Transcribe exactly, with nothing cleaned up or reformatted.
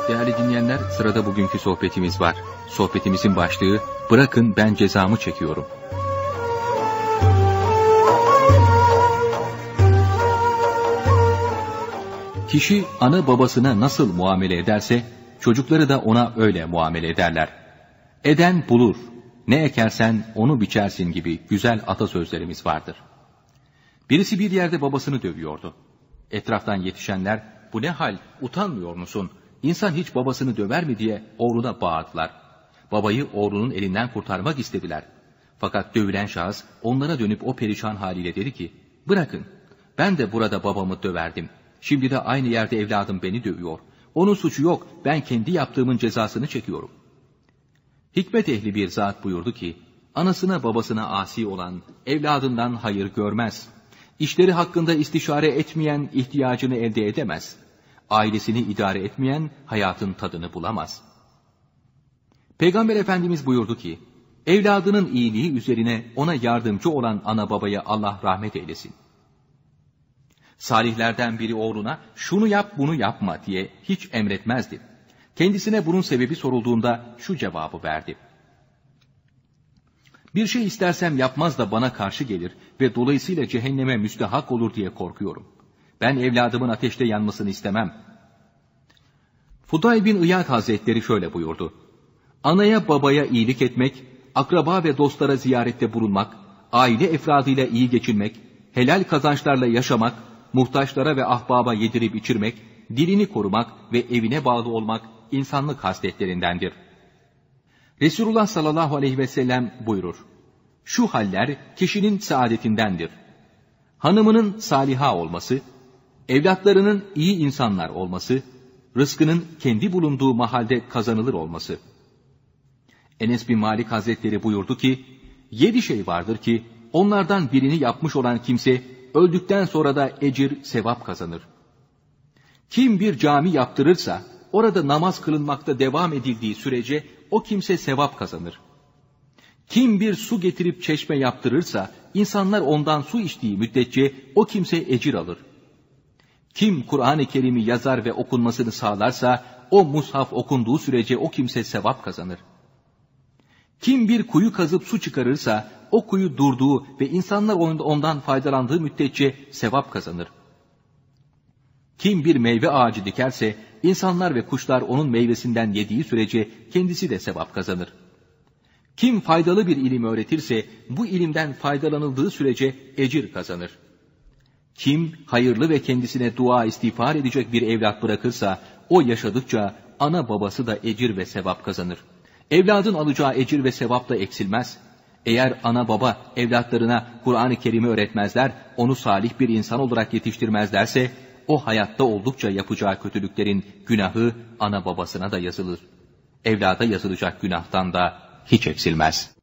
Değerli dinleyenler, sırada bugünkü sohbetimiz var. Sohbetimizin başlığı, bırakın ben cezamı çekiyorum. Kişi ana babasına nasıl muamele ederse, çocukları da ona öyle muamele ederler. Eden bulur, ne ekersen onu biçersin gibi güzel atasözlerimiz vardır. Birisi bir yerde babasını dövüyordu. Etraftan yetişenler, bu ne hal, utanmıyor musun? İnsan hiç babasını döver mi diye oğluna bağırdılar. Babayı oğlunun elinden kurtarmak istediler. Fakat dövülen şahıs onlara dönüp o perişan haliyle dedi ki, bırakın, ben de burada babamı döverdim. Şimdi de aynı yerde evladım beni dövüyor. Onun suçu yok, ben kendi yaptığımın cezasını çekiyorum. Hikmet ehli bir zat buyurdu ki, anasına babasına asi olan evladından hayır görmez. İşleri hakkında istişare etmeyen ihtiyacını elde edemez. Ailesini idare etmeyen hayatın tadını bulamaz. Peygamber Efendimiz buyurdu ki, evladının iyiliği üzerine ona yardımcı olan ana babaya Allah rahmet eylesin. Salihlerden biri oğluna şunu yap bunu yapma diye hiç emretmezdi. Kendisine bunun sebebi sorulduğunda şu cevabı verdi. Bir şey istersem yapmaz da bana karşı gelir ve dolayısıyla cehenneme müstehak olur diye korkuyorum. Ben evladımın ateşte yanmasını istemem. Fudayl bin İyad Hazretleri şöyle buyurdu. Anaya babaya iyilik etmek, akraba ve dostlara ziyarette bulunmak, aile efradıyla iyi geçinmek, helal kazançlarla yaşamak, muhtaçlara ve ahbaba yedirip içirmek, dilini korumak ve evine bağlı olmak insanlık hasletlerindendir. Resulullah sallallahu aleyhi ve sellem buyurur. Şu haller kişinin saadetindendir. Hanımının saliha olması, evlatlarının iyi insanlar olması, rızkının kendi bulunduğu mahalde kazanılır olması. Enes bin Malik Hazretleri buyurdu ki, yedi şey vardır ki, onlardan birini yapmış olan kimse, öldükten sonra da ecir, sevap kazanır. Kim bir cami yaptırırsa, orada namaz kılınmakta devam edildiği sürece, o kimse sevap kazanır. Kim bir su getirip çeşme yaptırırsa, insanlar ondan su içtiği müddetçe, o kimse ecir alır. Kim Kur'an-ı Kerim'i yazar ve okunmasını sağlarsa, o mushaf okunduğu sürece o kimse sevap kazanır. Kim bir kuyu kazıp su çıkarırsa, o kuyu durduğu ve insanlar ondan faydalandığı müddetçe sevap kazanır. Kim bir meyve ağacı dikerse, insanlar ve kuşlar onun meyvesinden yediği sürece kendisi de sevap kazanır. Kim faydalı bir ilim öğretirse, bu ilimden faydalanıldığı sürece ecir kazanır. Kim hayırlı ve kendisine dua istiğfar edecek bir evlat bırakırsa, o yaşadıkça ana babası da ecir ve sevap kazanır. Evladın alacağı ecir ve sevap da eksilmez. Eğer ana baba evlatlarına Kur'an-ı Kerim'i öğretmezler, onu salih bir insan olarak yetiştirmezlerse, o hayatta oldukça yapacağı kötülüklerin günahı ana babasına da yazılır. Evlada yazılacak günahtan da hiç eksilmez.